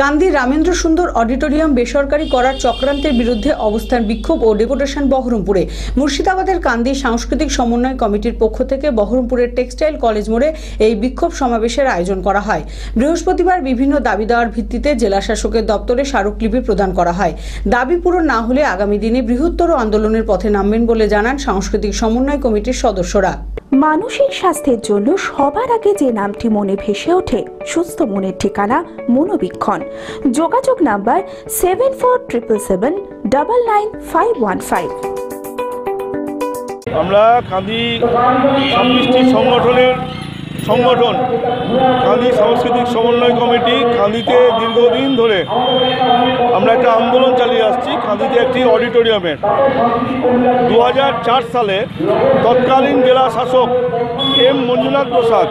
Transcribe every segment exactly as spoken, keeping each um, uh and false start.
কান্দি রামেন্দ্র সুন্দর অডিটোরিয়াম বেসরকারি করার চক্রান্তের বিরুদ্ধে অবস্থান বিক্ষোভ ও ডেপুটেশন বহরমপুরে। মুর্শিদাবাদের কান্দি সাংস্কৃতিক সমন্বয় কমিটির পক্ষ থেকে বহরমপুরের টেক্সটাইল কলেজ মোড়ে এই বিক্ষোভ সমাবেশের আয়োজন করা হয়। বৃহস্পতিবার বিভিন্ন দাবি দেওয়ার ভিত্তিতে জেলা শাসকের দপ্তরে স্মারকলিপি প্রদান করা হয়। দাবি পূরণ না হলে আগামী দিনে বৃহত্তর আন্দোলনের পথে নামবেন বলে জানান সাংস্কৃতিক সমন্বয় কমিটির সদস্যরা। মানসিক স্বাস্থ্যের জন্য সবার আগে যে নামটি মনে ভেসে ওঠে সুস্থ মনের ঠিকানা মনোবীক্ষণ। যোগাযোগ number seven four triple seven double nine five one five. আমরা কান্দি ছাব্বিশটি সংগঠনের সংগঠন কান্দি সাংস্কৃতিক সমন্বয় কমিটি কান্দিতে দীর্ঘদিন ধরে আমরা একটা আন্দোলন চালিয়ে আসছি। কান্দিতে একটি অডিটোরিয়ামের দু হাজার চার সালে তৎকালীন জেলা শাসক এম মঞ্জুনাথ প্রসাদ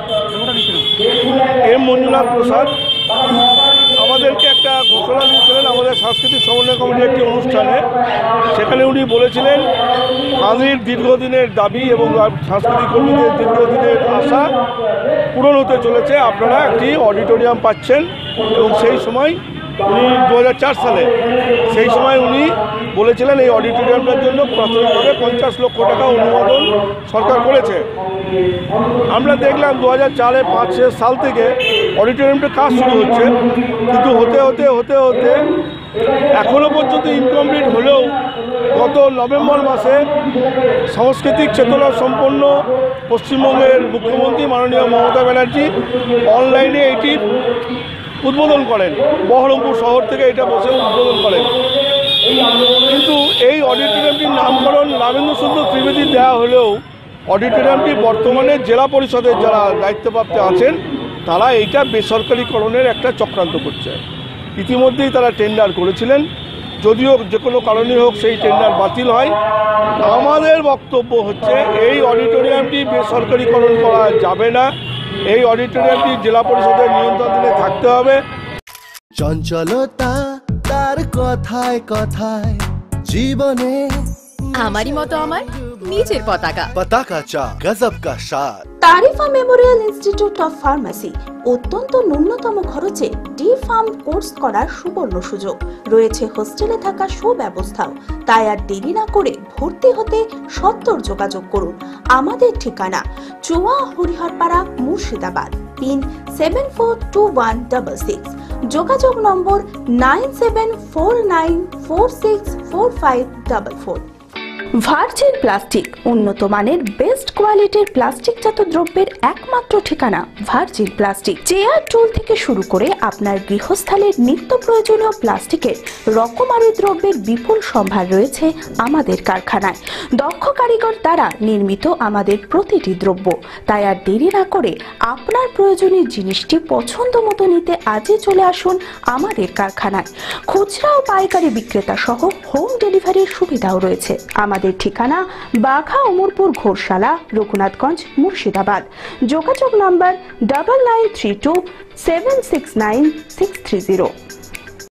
এম মঞ্জুনাথ প্রসাদ আমাদেরকে একটা ঘোষণা দিয়েছিলেন আমাদের সাংস্কৃতিক সমন্বয় কমিটির একটি অনুষ্ঠানে। সেখানে উনি বলেছিলেন কান্দির দীর্ঘদিনের দাবি এবং সাংস্কৃতিক কর্মীদের দীর্ঘদিনের আশা পূরণ হতে চলেছে, আপনারা একটি অডিটোরিয়াম পাচ্ছেন। এবং সেই সময় উনি দু হাজার চার সালে সেই সময় উনি বলেছিলেন এই অডিটোরিয়ামটার জন্য প্রাথমিকভাবে পঞ্চাশ লক্ষ টাকা অনুমোদন সরকার করেছে। আমরা দেখলাম দু হাজার চারে পাঁচ সাল থেকে অডিটোরিয়ামটার কাজ শুরু হচ্ছে, কিন্তু হতে হতে হতে হতে এখনও পর্যন্ত ইনকমপ্লিট হলেও গত নভেম্বর মাসে সাংস্কৃতিক চেতনা সম্পন্ন পশ্চিমবঙ্গের মুখ্যমন্ত্রী মাননীয় মমতা ব্যানার্জি অনলাইনে এটি উদ্বোধন করেন। বহরমপুর শহর থেকে এটা বসে উদ্বোধন করেন। কিন্তু এই অডিটোরিয়ামটির নামকরণ রামেন্দ্র সুন্দর ত্রিবেদী দেওয়া হলেও অডিটোরিয়ামটি বর্তমানে জেলা পরিষদের যারা দায়িত্বপ্রাপ্ত আছেন তারা এইটা বেসরকারিকরণের একটা চক্রান্ত করছে। ইতিমধ্যেই তারা টেন্ডার করেছিলেন, যদিও যে কোনো কারণে হোক সেই টেন্ডার বাতিল হয়। আমাদের বক্তব্য হচ্ছে এই অডিটোরিয়ামটি বেসরকারিকরণ করা যাবে না, এই অডিটোরিয়ামটি জেলা পরিষদের নিয়ন্ত্রণে থাকতে হবে। চঞ্চলতা তার কথায় কথায় জীবনে আমারই মতো আমার নিচের পতাকা পতাকা চা গজব কা স্বাদ। Tarifa memorial institute of pharmacy অত্যন্ত ন্যূনতম খরচে ডি ফার্ম কোর্স করার সুবর্ণ সুযোগ রয়েছে। হোস্টেলে থাকা সুব্যবস্থাও। তাই আর দেরি না করে ভর্তি হতে সত্বর যোগাযোগ করুন। আমাদের ঠিকানা Chua Hariharpara Murshidabad, pin seven four two one double six. যোগাযোগ নম্বর nine seven four nine four six four five double four. Virgin plastic উন্নত মানের বেস্ট কোয়ালিটির প্লাস্টিকজাত দ্রব্যের একমাত্র ঠিকানা ভার্জিন প্লাস্টিক। চেয়ার টুল থেকে শুরু করে আপনার গৃহস্থালির নিত্য প্রয়োজনীয় প্লাস্টিকের রকমারি দ্রব্যের বিপুল সম্ভার রয়েছে আমাদের কারখানায়। দক্ষ কারিগর দ্বারা নির্মিত আমাদের প্রতিটি দ্রব্য। তাই আর দেরি না করে আপনার প্রয়োজনীয় জিনিসটি পছন্দ মতো নিতে আজই চলে আসুন আমাদের কারখানায়। খুচরা ও পাইকারি বিক্রেতা সহ হোম ডেলিভারির সুবিধাও রয়েছে। আমাদের ঠিকানা বাঘা অমরপুর ঘোরশালা, রঘুনাথগঞ্জ, মুর্শিদাবাদ। যোগাযোগ number double nine three two seven six nine six three zero.